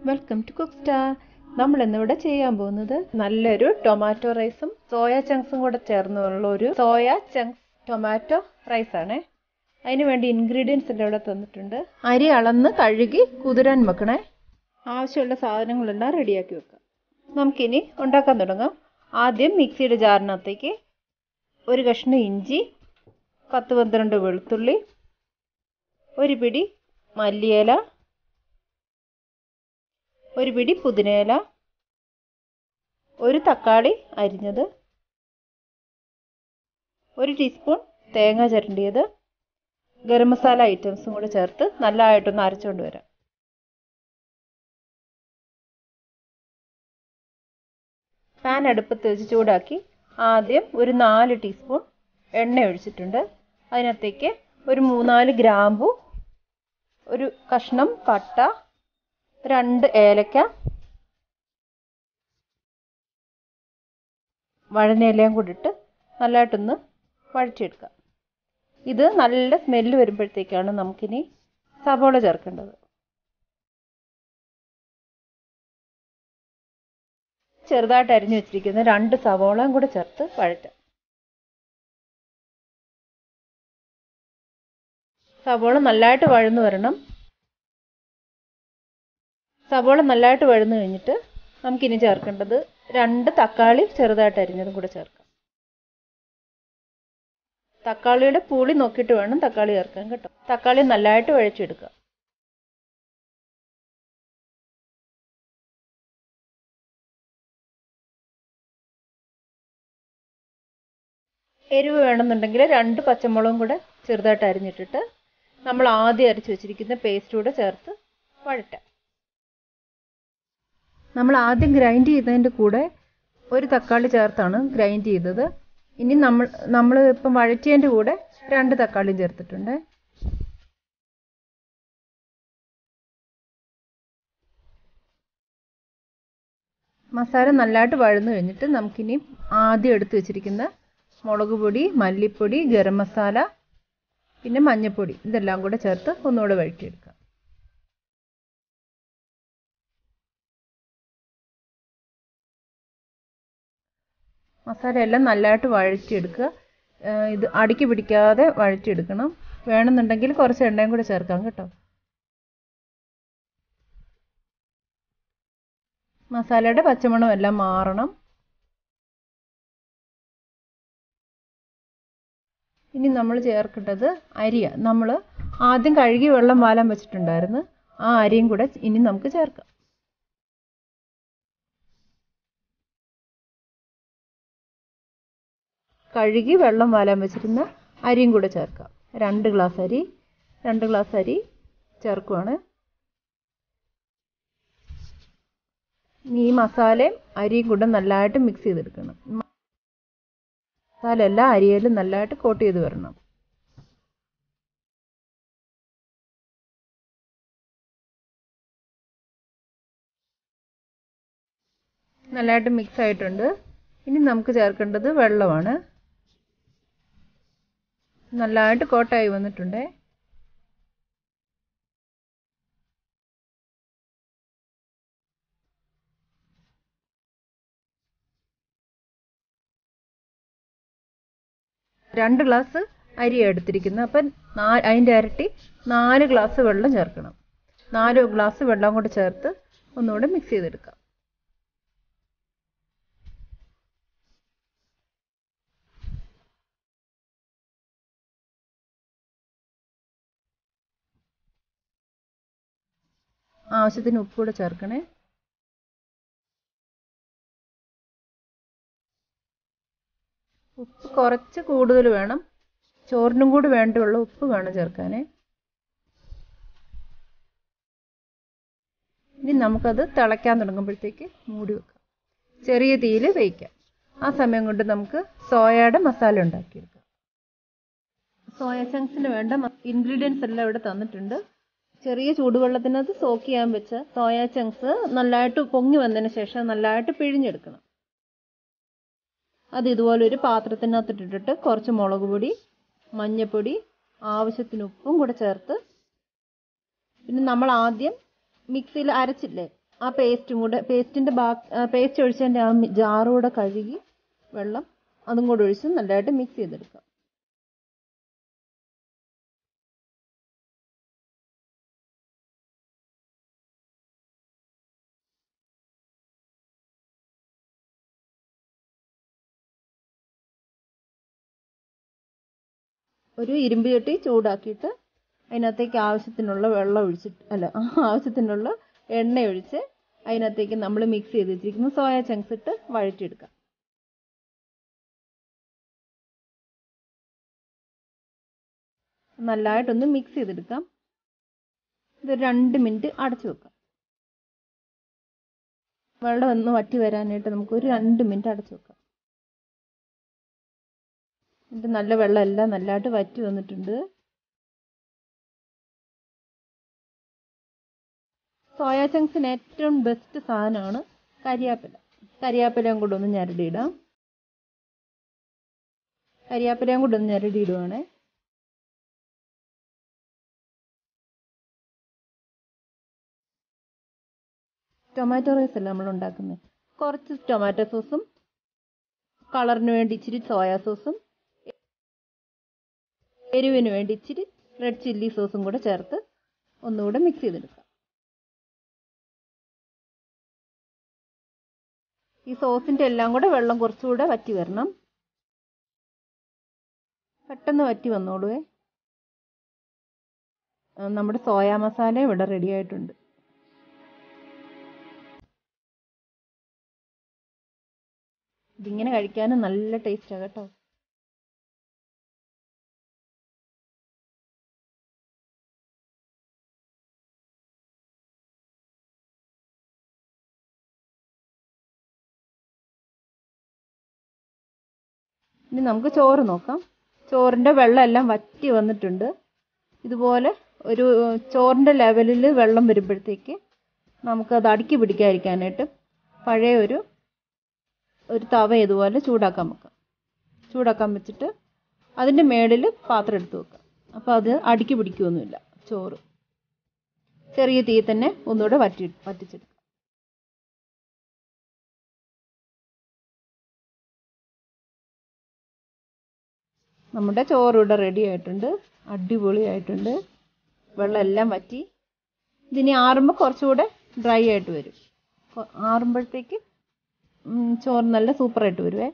Welcome to cook star. നമ്മൾ ഇന്നിവിടെ ചെയ്യാൻ പോകുന്നത് നല്ലൊരു ടൊമാറ്റോ റൈസും സോയ ചങ്ക്സും കൂടെ ചേർന്നുള്ള ഒരു സോയ ചങ്ക്സ് ടൊമാറ്റോ റൈസാണ്. അതിന് വേണ്ടി ഇൻഗ്രീഡിയൻസ് എല്ലാം ഇവിടെ തന്നിട്ടുണ്ട്. അരി അളന്ന് കഴുകി കുതിരാൻ വെക്കണേ. ആവശ്യമുള്ള സാധനങ്ങളെല്ലാം റെഡിയാക്കി വെക്കാം. നമുക്കിനി ഉണ്ടാക്കാൻ തുടങ്ങാം. ആദ്യം മിക്സിയുടെ ജാറിനകത്തേക്ക് ഒരു കഷ്ണം ഇഞ്ചി, 10-12 വെളുത്തുള്ളി, ഒരു പിടി മല്ലിയില, ഒരു പിടി പുതിനയില, ഒരു തക്കാളി അരിഞ്ഞത്, ഒരു ടീസ്പൂൺ തേങ്ങ ചിരണ്ടിയത്, ഗരം മസാല ഐറ്റംസും കൂടെ ചേർത്ത് നല്ലതായിട്ടൊന്ന് അരച്ചുകൊണ്ട് വരാം. പാൻ അടുപ്പത്ത് വെച്ച് ചൂടാക്കി ആദ്യം ഒരു 4 ടീസ്പൂൺ എണ്ണ ഒഴിച്ചിട്ടുണ്ട്. അതിനകത്തേക്ക് ഒരു 3-4 ഗ്രാമ്പു, ഒരു കഷ്ണം പട്ട, 2 ഏലക്ക, വഴനയിലയും കൂടി ഇട്ട് നല്ലതായിട്ടൊന്ന് വഴറ്റിയെടുക്കാം. ഇത് നല്ല സ്മെല്ല് വരുമ്പോഴത്തേക്കാണ് നമുക്കിനി സവോള ചേർക്കേണ്ടത്. ചെറുതായിട്ട് അരിഞ്ഞു വെച്ചിരിക്കുന്ന 2 സവോളയും കൂടെ ചേർത്ത് വഴറ്റാം. സവോള നല്ലതായിട്ട് വഴന്നു വരണം. സവോള നല്ലതായിട്ട് വഴന്നു കഴിഞ്ഞിട്ട് നമുക്കിനി ചേർക്കേണ്ടത് 2 തക്കാളി ചെറുതായിട്ട് അരിഞ്ഞതും കൂടെ ചേർക്കാം. തക്കാളിയുടെ പുളി നോക്കിയിട്ട് വേണം തക്കാളി ചേർക്കാൻ കേട്ടോ. തക്കാളി നല്ലതായിട്ട് വഴച്ചെടുക്കുക. എരിവ് വേണമെന്നുണ്ടെങ്കിൽ 2 പച്ചമുളകും കൂടെ ചെറുതായിട്ട് അരിഞ്ഞിട്ടിട്ട് നമ്മൾ ആദ്യം അരച്ച് വെച്ചിരിക്കുന്ന പേസ്റ്റ് കൂടെ ചേർത്ത് വഴറ്റാം. നമ്മൾ ആദ്യം ഗ്രൈൻഡ് ചെയ്തതിൻ്റെ കൂടെ ഒരു തക്കാളി ചേർത്താണ് ഗ്രൈൻഡ് ചെയ്തത്. ഇനി നമ്മൾ ഇപ്പം വഴറ്റിയതിൻ്റെ കൂടെ 2 തക്കാളിയും ചേർത്തിട്ടുണ്ട്. മസാല നല്ലതായിട്ട് വഴന്നു കഴിഞ്ഞിട്ട് നമുക്കിനി ആദ്യം എടുത്ത് വെച്ചിരിക്കുന്ന മുളക് പൊടി, മല്ലിപ്പൊടി, ഗരം മസാല, പിന്നെ മഞ്ഞൾപ്പൊടി ഇതെല്ലാം കൂടെ ചേർത്ത് ഒന്നുകൂടെ വഴറ്റിയെടുക്കാം. മസാല എല്ലാം നല്ലതായിട്ട് വഴറ്റിയെടുക്കുക. ഇത് അടിക്ക് പിടിക്കാതെ വഴറ്റിയെടുക്കണം. വേണമെന്നുണ്ടെങ്കിൽ കുറച്ച് എണ്ണയും കൂടെ ചേർക്കാം കേട്ടോ. മസാലയുടെ പച്ചമണം എല്ലാം മാറണം. ഇനി നമ്മൾ ചേർക്കേണ്ടത് അരിയാണ്. നമ്മൾ ആദ്യം കഴുകി വെള്ളം വാലാൻ വെച്ചിട്ടുണ്ടായിരുന്നു. ആ അരിയും കൂടെ ഇനി നമുക്ക് ചേർക്കാം. കഴുകി വെള്ളം വാലാൻ വെച്ചിരുന്ന അരിയും കൂടെ ചേർക്കാം. 2 ഗ്ലാസ് അരി ചേർക്കുവാണ്. ഈ മസാലയും അരിയും കൂടെ നല്ലതായിട്ട് മിക്സ് ചെയ്തെടുക്കണം. മസാല എല്ലാം അരിയിലും നല്ലതായിട്ട് കോട്ട് ചെയ്ത് വരണം. നല്ലതായിട്ട് മിക്സ് ആയിട്ടുണ്ട്. ഇനി നമുക്ക് ചേർക്കേണ്ടത് വെള്ളമാണ്. നല്ലതായിട്ട് കോട്ടായി വന്നിട്ടുണ്ട്. രണ്ട് ഗ്ലാസ് അരി എടുത്തിരിക്കുന്നത്. അപ്പം അതിൻ്റെ ഇരട്ടി 4 ഗ്ലാസ് വെള്ളം ചേർക്കണം. 4 ഗ്ലാസ് വെള്ളം കൂടെ ചേർത്ത് ഒന്നുകൂടെ മിക്സ് ചെയ്തെടുക്കാം. ആവശ്യത്തിന് ഉപ്പ് കൂടെ ചേർക്കണേ. ഉപ്പ് കുറച്ച് കൂടുതൽ വേണം. ചോറിനും കൂടി വേണ്ടിയുള്ള ഉപ്പ് വേണം ചേർക്കാനേ. ഇനി നമുക്കത് തിളയ്ക്കാൻ തുടങ്ങുമ്പോഴത്തേക്ക് മൂടി വെക്കാം. ചെറിയ തീയിൽ വേവിക്കാം. ആ സമയം കൊണ്ട് നമുക്ക് സോയയുടെ മസാല ഉണ്ടാക്കിയെടുക്കാം. സോയ ചങ്ക്സിന് വേണ്ട ഇൻഗ്രീഡിയൻസ് എല്ലാം ഇവിടെ തന്നിട്ടുണ്ട്. ചെറിയ ചൂടുവെള്ളത്തിനകത്ത് സോക്ക് ചെയ്യാൻ വെച്ച സോയ ചങ്ക്സ് നല്ലതായിട്ട് പൊങ്ങി വന്നതിന് ശേഷം നല്ലതായിട്ട് പിഴിഞ്ഞെടുക്കണം. അത് ഇതുപോലൊരു പാത്രത്തിനകത്തിട്ടിട്ട് കുറച്ച് മുളക് പൊടി, മഞ്ഞൾപ്പൊടി, ആവശ്യത്തിന് ഉപ്പും കൂടെ ചേർത്ത്, പിന്നെ നമ്മൾ ആദ്യം മിക്സിയിൽ അരച്ചില്ലേ ആ പേസ്റ്റിൻ്റെ പേസ്റ്റ് ഒഴിച്ചതിൻ്റെ ആ ജാറുകൂടെ കഴുകി വെള്ളം അതും കൂടെ ഒഴിച്ച് നല്ലതായിട്ട് മിക്സ് ചെയ്തെടുക്കാം. ഒരു ഇരുമ്പ് ചട്ടി ചൂടാക്കിയിട്ട് അതിനകത്തേക്ക് ആവശ്യത്തിനുള്ള വെള്ളം ഒഴിച്ചിട്ട് ആവശ്യത്തിനുള്ള എണ്ണ ഒഴിച്ച് അതിനകത്തേക്ക് നമ്മൾ മിക്സ് ചെയ്ത് വെച്ചിരിക്കുന്ന സോയ ചങ്ക്സ് ഇട്ട് വഴറ്റിയെടുക്കാം. നല്ലതായിട്ടൊന്ന് മിക്സ് ചെയ്തെടുക്കാം. ഇത് 2 മിനിറ്റ് അടച്ചു വെക്കാം. വെള്ളം ഒന്ന് വറ്റി വരാനായിട്ട് നമുക്കൊരു 2 മിനിറ്റ് അടച്ചു വെക്കാം. എന്നിട്ട് നല്ല വെള്ളം എല്ലാം നല്ലതായിട്ട് വറ്റി വന്നിട്ടുണ്ട്. സോയ ചങ്ക്സിന് ഏറ്റവും ബെസ്റ്റ് സാധനമാണ് കരിയാപ്പില. കരിയാപ്പിലയും കൂടെ ഒന്ന് ഞെരടിയിടാം. കരിയാപ്പിലയും കൂടെ ഒന്ന് ഞെരടിയിടുവാണേ. ടൊമാറ്റോ റൈസ് അല്ല നമ്മൾ ഉണ്ടാക്കുന്നത്. കുറച്ച് ടൊമാറ്റോ സോസും കളറിന് വേണ്ടി ഇച്ചിരി സോയാ സോസും എരിവിന് വേണ്ടി ഇച്ചിരി റെഡ് ചില്ലി സോസും കൂടെ ചേർത്ത് ഒന്നുകൂടെ മിക്സ് ചെയ്തെടുക്കാം. ഈ സോസിൻ്റെ എല്ലാം കൂടെ വെള്ളം കുറച്ചുകൂടെ വറ്റി വരണം. പെട്ടെന്ന് വറ്റി വന്നോളുവേ. നമ്മുടെ സോയാ മസാല ഇവിടെ റെഡി ആയിട്ടുണ്ട്. ഇതിങ്ങനെ കഴിക്കാനും നല്ല ടേസ്റ്റാണ് കേട്ടോ. ഇനി നമുക്ക് ചോറ് നോക്കാം. ചോറിൻ്റെ വെള്ളം എല്ലാം വറ്റി വന്നിട്ടുണ്ട്. ഇതുപോലെ ഒരു ചോറിൻ്റെ ലെവലിൽ വെള്ളം വരുമ്പോഴത്തേക്ക് നമുക്കത് അടുക്കി പിടിക്കാതിരിക്കാനായിട്ട് പഴയ ഒരു തവ ഇതുപോലെ ചൂടാക്കാൻ വെച്ചിട്ട് അതിൻ്റെ മേളിൽ പാത്രം എടുത്ത് വെക്കാം. അപ്പോൾ അത് അടുക്കി പിടിക്കുകയൊന്നുമില്ല. ചോറ് ചെറിയ തീ തന്നെ ഒന്നുകൂടെ വറ്റിച്ചെടുക്കാം. നമ്മുടെ ചോറ് ഇവിടെ റെഡി ആയിട്ടുണ്ട്. അടിപൊളിയായിട്ടുണ്ട്. വെള്ളം എല്ലാം വറ്റി. ഇതിനി ആറുമ്പോൾ കുറച്ചുകൂടെ ഡ്രൈ ആയിട്ട് വരും. ആറുമ്പോഴത്തേക്ക് ചോറ് നല്ല സൂപ്പറായിട്ട് വരുവേ.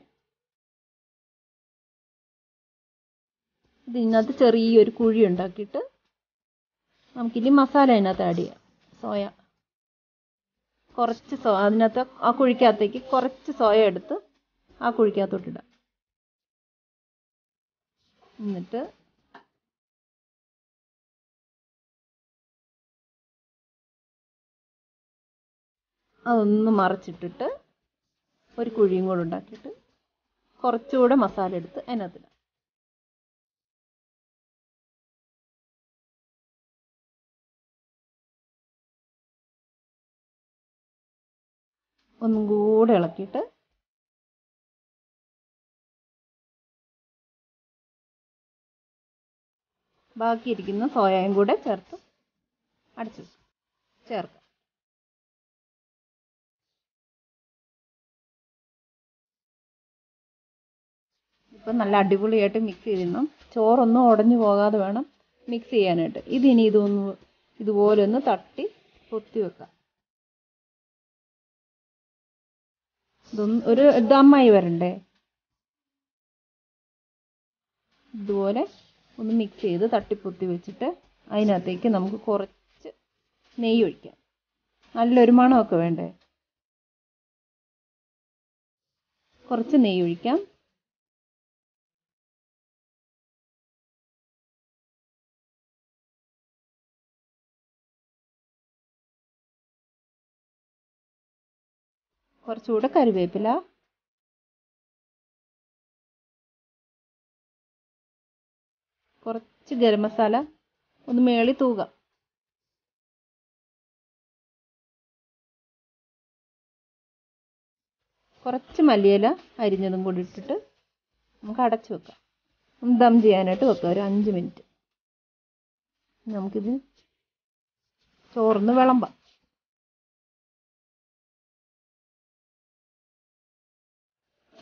ഇതിനകത്ത് ചെറിയൊരു കുഴി ഉണ്ടാക്കിയിട്ട് നമുക്കിനി മസാല അതിനകത്ത് ആഡ് ചെയ്യാം. കുറച്ച് അതിനകത്ത് ആ കുഴിക്കകത്തേക്ക് കുറച്ച് സോയ എടുത്ത് ആ കുഴിക്കകത്തോട്ടിടാം. എന്നിട്ട് അതൊന്ന് മറച്ചിട്ടിട്ട് ഒരു കുഴിയും കൂടെ ഉണ്ടാക്കിയിട്ട് കുറച്ചുകൂടെ മസാല എടുത്ത് അതിനകത്തിടാം. ഒന്നും കൂടെ ഇളക്കിയിട്ട് ബാക്കിയിരിക്കുന്ന സോയയും കൂടെ ചേർത്ത് ചേർക്കാം. ഇപ്പം നല്ല അടിപൊളിയായിട്ട് മിക്സ് ചെയ്തിടണം. ചോറൊന്നും ഉടഞ്ഞു പോകാതെ വേണം മിക്സ് ചെയ്യാനായിട്ട്. ഇതുപോലെ ഒന്ന് തട്ടി പൊത്തി വെക്കാം. ഒരു ദമ്മായി വരണ്ടേ. ഇതുപോലെ ഒന്ന് മിക്സ് ചെയ്ത് തട്ടിപ്പൊത്തി വെച്ചിട്ട് അതിനകത്തേക്ക് നമുക്ക് കുറച്ച് നെയ്യ് ഒഴിക്കാം. നല്ലൊരു മണമൊക്കെ വേണ്ടേ. കുറച്ച് നെയ്യ് ഒഴിക്കാം. കുറച്ചുകൂടെ കറിവേപ്പില, കുറച്ച് ഗരം മസാല ഒന്ന് മേളിൽ തൂകാം. കുറച്ച് മല്ലിയില അരിഞ്ഞതും കൂടി ഇട്ടിട്ട് നമുക്ക് അടച്ചു വെക്കാം. ഒന്ന് ദം ചെയ്യാനായിട്ട് വെക്കാം ഒരു 5 മിനിറ്റ്. നമുക്കിത് ചോറിന് വിളമ്പാം.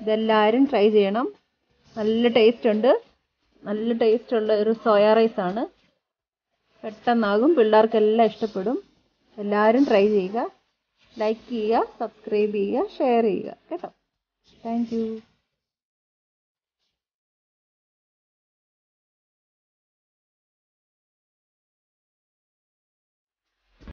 ഇതെല്ലാവരും ട്രൈ ചെയ്യണം. നല്ല ടേസ്റ്റ് ഉണ്ട്. നല്ല ടേസ്റ്റ് ഉള്ള ഒരു സോയ റൈസാണ്. പെട്ടെന്നാകും. പിള്ളേർക്കെല്ലാം ഇഷ്ടപ്പെടും. എല്ലാവരും ട്രൈ ചെയ്യുക. ലൈക്ക് ചെയ്യുക, സബ്സ്ക്രൈബ് ചെയ്യുക, ഷെയർ ചെയ്യുക കേട്ടോ. Thank U.